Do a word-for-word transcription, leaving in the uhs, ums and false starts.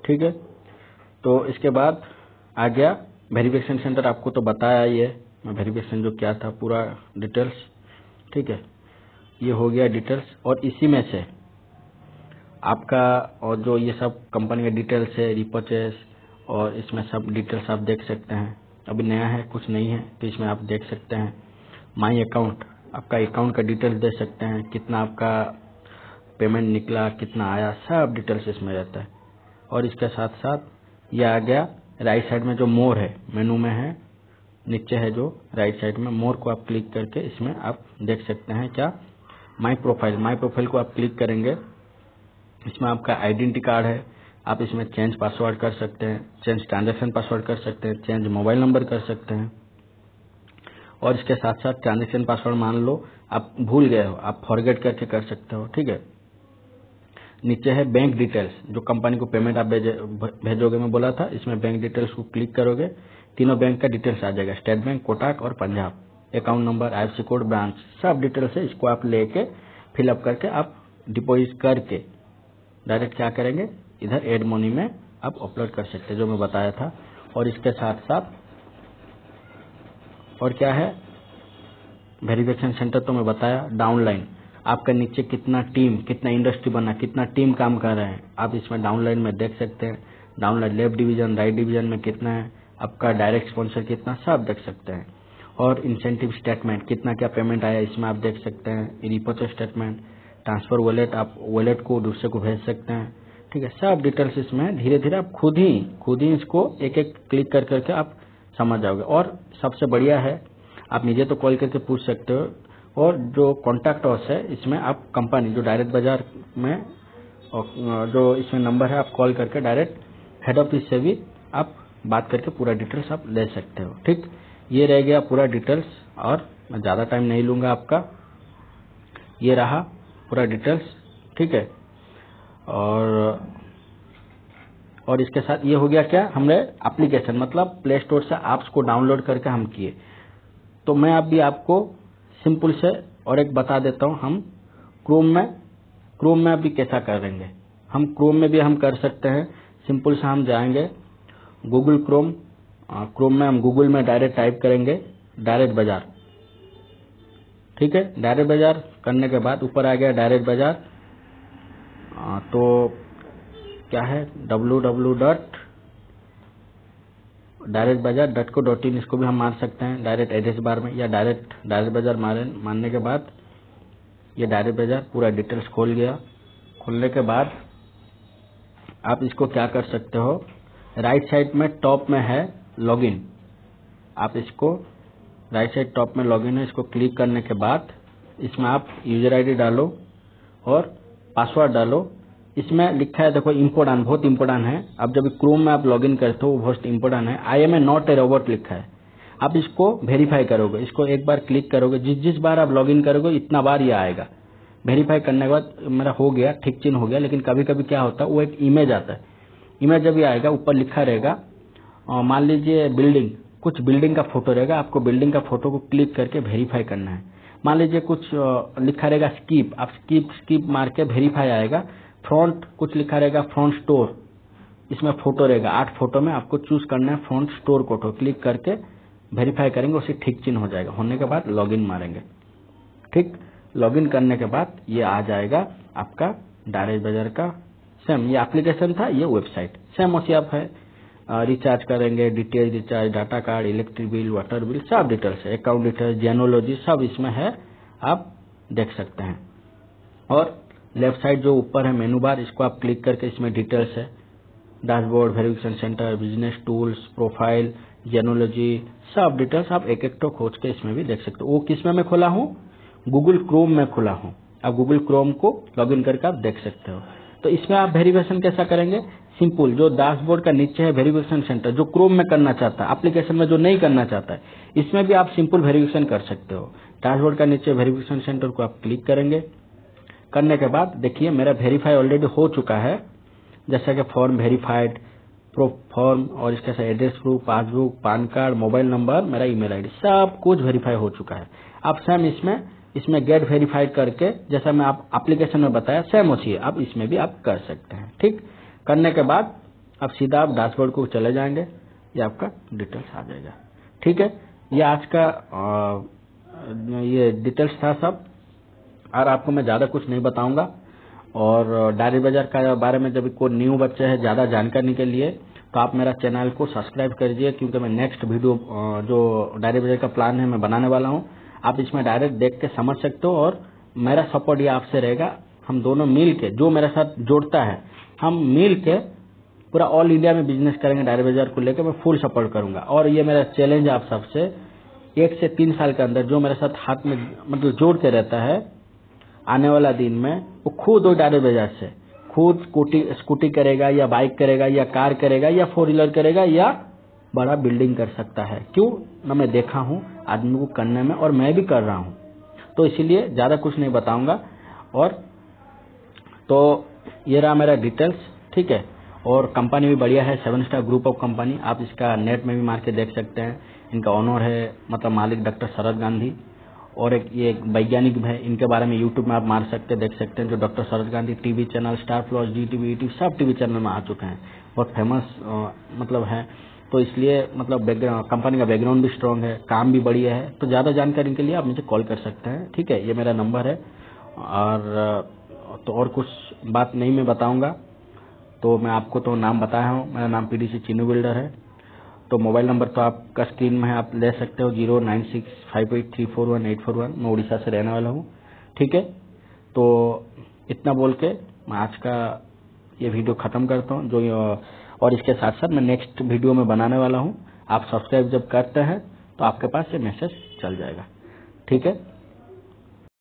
ठीक है। तो इसके बाद आ गया वेरिफिकेशन सेंटर, आपको तो बताया ही है मैं वेरिफिकेशन जो क्या था पूरा डिटेल्स, ठीक है। ये हो गया डिटेल्स, और इसी में से आपका और जो ये सब कंपनी का डिटेल्स है, रिपर्चेस, और इसमें सब डिटेल्स आप देख सकते हैं। अभी नया है, कुछ नहीं है, तो इसमें आप देख सकते हैं। माई अकाउंट, आपका अकाउंट का डिटेल्स दे सकते हैं, कितना आपका पेमेंट निकला, कितना आया, सब डिटेल्स इसमें रहता है। और इसके साथ साथ ये आ गया राइट साइड में जो मोर है, मेनू में है, नीचे है जो राइट साइड में मोर को आप क्लिक करके इसमें आप देख सकते हैं क्या, माई प्रोफाइल। माई प्रोफाइल को आप क्लिक करेंगे, इसमें आपका आइडेंटिटी कार्ड है, आप इसमें चेंज पासवर्ड कर सकते हैं, चेंज ट्रांजैक्शन पासवर्ड कर सकते हैं, चेंज मोबाइल नंबर कर सकते हैं। और इसके साथ साथ ट्रांजैक्शन पासवर्ड मान लो आप भूल गए हो, आप फॉरगेट करके कर सकते हो, ठीक है। नीचे है बैंक डिटेल्स, जो कंपनी को पेमेंट आप भेजोगे, मैं बोला था, इसमें बैंक डिटेल्स को क्लिक करोगे, तीनों बैंक का डिटेल्स आ जाएगा, स्टेट बैंक, कोटक और Punjab. Account number, IFSC code, branch, सब डिटेल्स है। इसको आप लेके फिलअप करके आप डिपॉजिट करके डायरेक्ट क्या करेंगे, इधर एड मनी में आप अपलोड कर सकते हैं, जो मैं बताया था। और इसके साथ साथ और क्या है, वेरिफिकेशन सेंटर तो मैं बताया। डाउनलाइन, आपका नीचे कितना टीम, कितना इंडस्ट्री बना, कितना टीम काम कर रहे हैं, आप इसमें डाउनलाइन में देख सकते हैं। Downline left division, right division में कितना है, आपका डायरेक्ट स्पॉन्सर कितना, सब देख सकते हैं। और इंसेंटिव स्टेटमेंट, कितना क्या पेमेंट आया, इसमें आप देख सकते हैं। रिपोर्ट स्टेटमेंट, ट्रांसफर वॉलेट, आप वॉलेट को दूसरे को भेज सकते हैं, ठीक है। सब डिटेल्स इसमें धीरे धीरे आप खुद ही खुद ही इसको एक एक क्लिक कर करके आप समझ जाओगे। और सबसे बढ़िया है, आप मुझे तो कॉल करके पूछ सकते हो, और जो कॉन्टैक्ट अस है, इसमें आप कंपनी जो डायरेक्ट बाजार में जो इसमें नंबर है, आप कॉल करके डायरेक्ट हेड ऑफिस से भी आप बात करके पूरा डिटेल्स आप ले सकते हो, ठीक। ये रह गया पूरा डिटेल्स, और मैं ज़्यादा टाइम नहीं लूंगा आपका। ये रहा पूरा डिटेल्स, ठीक है। और और इसके साथ ये हो गया क्या, हमने एप्लीकेशन मतलब प्ले स्टोर से ऐप्स को डाउनलोड करके हम किए। तो मैं अभी आपको सिंपल से और एक बता देता हूँ, हम क्रोम में क्रोम में अभी कैसा करेंगे। हम क्रोम में भी हम कर सकते हैं। सिंपल से हम जाएंगे गूगल क्रोम, क्रोम में हम गूगल में डायरेक्ट टाइप करेंगे डायरेक्ट बाजार, ठीक है। डायरेक्ट बाजार करने के बाद ऊपर आ गया डायरेक्ट बाजार, तो क्या है, W W dot direct Bazaar dot co dot in, इसको भी हम मार सकते हैं डायरेक्ट एड्रेस बार में, या डायरेक्ट डायरेक्ट बाजार मारे मारने के बाद ये डायरेक्ट बाजार पूरा डिटेल्स खोल गया। खोलने के बाद आप इसको क्या कर सकते हो, राइट साइड में टॉप में है लॉगिन, आप इसको राइट साइड टॉप में लॉगिन है, इसको क्लिक करने के बाद इसमें आप यूजर आईडी डालो और पासवर्ड डालो। इसमें लिखा है, देखो इम्पोर्टेंट, बहुत इम्पोर्टेंट है। अब जब क्रोम में आप लॉगिन करते हो वो बहुत इम्पोर्टेंट है। I am a not a robot लिखा है, आप इसको वेरीफाई करोगे, इसको एक बार क्लिक करोगे, जिस जिस बार आप लॉगिन करोगे इतना बार ये आएगा। वेरीफाई करने के बाद मेरा हो गया, ठीक चिन्ह हो गया। लेकिन कभी कभी क्या होता है, वो एक इमेज आता है, इमेज जब ये आएगा ऊपर लिखा रहेगा, मान लीजिए बिल्डिंग, कुछ बिल्डिंग का फोटो रहेगा, आपको बिल्डिंग का फोटो को क्लिक करके वेरीफाई करना है। मान लीजिए कुछ लिखा रहेगा स्कीप, आप स्कीप स्कीप मार के वेरीफाई आएगा। फ्रंट कुछ लिखा रहेगा फ्रंट स्टोर, इसमें फोटो रहेगा, आठ फोटो में आपको चूज करना है फ्रंट स्टोर को, तो क्लिक करके वेरीफाई करेंगे, उसे ठीक चिन्ह हो जाएगा। होने के बाद लॉगिन मारेंगे, ठीक। लॉगिन करने के बाद ये आ जाएगा आपका डायरेक्ट बाजार का सेम, ये एप्लीकेशन था, ये वेबसाइट सेम उसी आप है। रिचार्ज करेंगे, detail recharge, data card, electric bill, water bill, सब डिटेल्स है, अकाउंट डिटेल्स, जेनोलॉजी, सब इसमें है, आप देख सकते हैं। और लेफ्ट साइड जो ऊपर है मेनू बार, इसको आप क्लिक करके इसमें डिटेल्स है, dashboard, verification centre, business tools, profile, genealogy, सब डिटेल्स आप एक एक तो खोज के इसमें भी देख सकते हो। वो किसमें मैं खुला हूँ, गूगल क्रोम में खुला हूँ। आप गूगल क्रोम को लॉगिन करके आप देख सकते हो। तो इसमें आप वेरिफिकेशन कैसा करेंगे, सिंपल, जो डैशबोर्ड का नीचे है वेरिफिकेशन सेंटर, जो क्रोम में करना चाहता है, एप्लीकेशन में जो नहीं करना चाहता है, इसमें भी आप सिंपल वेरिफिकेशन कर सकते हो। डैशबोर्ड का नीचे वेरिफिकेशन सेंटर को आप क्लिक करेंगे, करने के बाद देखिए मेरा वेरीफाई ऑलरेडी हो चुका है, जैसा कि फॉर्म वेरीफाइड, प्रो फॉर्म, और इसके साथ address proof, passbook, PAN card, mobile number, मेरा ईमेल आईडी, सब कुछ वेरीफाई हो चुका है। आप सेम इसमें इसमें गेट वेरीफाइड करके, जैसा मैं आप एप्लीकेशन में बताया सेम उसी है, आप इसमें भी आप कर सकते हैं, ठीक। करने के बाद अब सीधा आप डैशबोर्ड को चले जाएंगे, ये आपका डिटेल्स आ जाएगा। ठीक है, ये आज का आ, ये डिटेल्स था सब, और आपको मैं ज्यादा कुछ नहीं बताऊंगा। और डायरी बाजार का बारे में जब कोई न्यू बच्चे हैं ज्यादा जानकारी के लिए तो आप मेरा चैनल को सब्सक्राइब करिए, क्योंकि मैं नेक्स्ट वीडियो जो डायरी बाजार का प्लान है मैं बनाने वाला हूं। आप इसमें डायरेक्ट देख के समझ सकते हो, और मेरा सपोर्ट ये आपसे रहेगा। हम दोनों मिल के, जो मेरे साथ जोड़ता है, हम मिल के पूरा ऑल इंडिया में बिजनेस करेंगे। डायरी बाजार को लेकर मैं फुल सपोर्ट करूंगा। और ये मेरा चैलेंज है आप सबसे, एक से तीन साल के अंदर जो मेरे साथ हाथ में मतलब जोड़ के रहता है, आने वाला दिन में वो खुद वो डायरी बाजार से खुद स्कूटी स्कूटी करेगा, या बाइक करेगा, या कार करेगा, या फोर व्हीलर करेगा, या बड़ा बिल्डिंग कर सकता है। क्यों ना, मैं देखा हूं आदमी को करने में, और मैं भी कर रहा हूं। तो इसीलिए ज्यादा कुछ नहीं बताऊंगा। और तो ये रहा मेरा डिटेल्स। ठीक है, और कंपनी भी बढ़िया है, seven star group of company. आप इसका नेट में भी मार के देख सकते हैं। इनका ओनर है, मतलब मालिक डॉक्टर शरद गांधी, और एक ये एक वैज्ञानिक है। इनके बारे में यूट्यूब में आप मार सकते हैं, देख सकते हैं। जो doctor Sharad Gandhi TV channel, Star Plus, Zee TV, ETV Sab TV channel में आ चुके हैं, बहुत फेमस मतलब है। तो इसलिए मतलब कंपनी का बैकग्राउंड भी स्ट्रांग है, काम भी बढ़िया है। तो ज्यादा जानकारी के लिए आप मुझे कॉल कर सकते हैं। ठीक है, ये मेरा नंबर है। और तो और कुछ बात नहीं मैं बताऊंगा। तो मैं आपको तो नाम बताया हूँ, मेरा नाम पीडीसी चीनू बिल्डर है। तो मोबाइल नंबर तो आपका स्क्रीन में है, आप ले सकते हो, zero nine six five eight three four one eight four one. मैं उड़ीसा से रहने वाला हूँ। ठीक है, तो इतना बोल के मैं आज का ये वीडियो खत्म करता हूँ। जो और इसके साथ साथ मैं नेक्स्ट वीडियो में बनाने वाला हूँ। आप सब्सक्राइब जब करते हैं तो आपके पास ये मैसेज चल जाएगा। ठीक है।